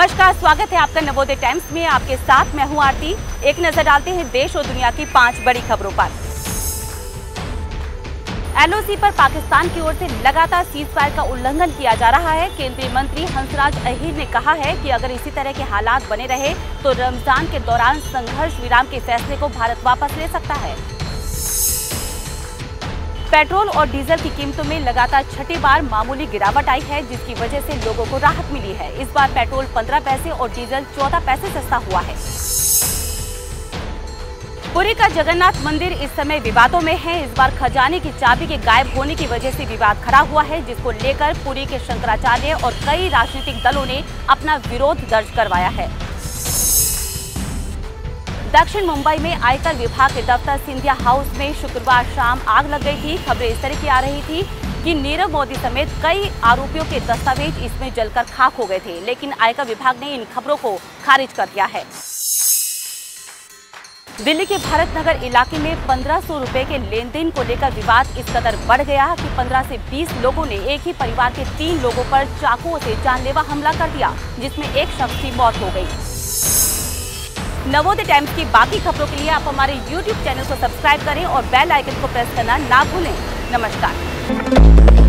नमस्कार, स्वागत है आपका नवोदय टाइम्स में। आपके साथ मैं हूं आरती। एक नजर डालते हैं देश और दुनिया की 5 बड़ी खबरों पर। एलओसी पर पाकिस्तान की ओर से लगातार सीजफायर का उल्लंघन किया जा रहा है। केंद्रीय मंत्री हंसराज अहीर ने कहा है कि अगर इसी तरह के हालात बने रहे तो रमजान के दौरान संघर्ष विराम के फैसले को भारत वापस ले सकता है। पेट्रोल और डीजल की कीमतों में लगातार छठी बार मामूली गिरावट आई है, जिसकी वजह से लोगों को राहत मिली है। इस बार पेट्रोल 15 पैसे और डीजल 14 पैसे सस्ता हुआ है। पुरी का जगन्नाथ मंदिर इस समय विवादों में है। इस बार खजाने की चाबी के गायब होने की वजह से विवाद खड़ा हुआ है, जिसको लेकर पुरी के शंकराचार्य और कई राजनीतिक दलों ने अपना विरोध दर्ज करवाया है। दक्षिण मुंबई में आयकर विभाग के दफ्तर सिंधिया हाउस में शुक्रवार शाम आग लग गई थी। खबरें इस तरह की आ रही थी कि नीरव मोदी समेत कई आरोपियों के दस्तावेज इसमें जलकर खाक हो गए थे, लेकिन आयकर विभाग ने इन खबरों को खारिज कर दिया है। दिल्ली के भारत नगर इलाके में 1500 रुपए के लेन देन को लेकर विवाद इस कदर बढ़ गया कि 15 से 20 लोगों ने एक ही परिवार के 3 लोगों पर चाकुओं से जानलेवा हमला कर दिया, जिसमें एक शख्स की मौत हो गई। नवोदय टाइम्स की बाकी खबरों के लिए आप हमारे YouTube चैनल को सब्सक्राइब करें और बेल आइकन को प्रेस करना ना भूलें। नमस्कार।